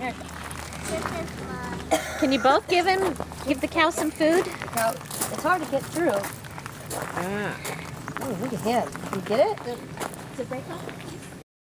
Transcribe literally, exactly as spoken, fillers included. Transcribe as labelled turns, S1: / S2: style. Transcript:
S1: Here.
S2: Can you both give him, give the cow some food?
S1: The cow, it's hard to get through.
S2: Ah.
S1: Oh, look at him. Did you get it?
S2: Does it break off?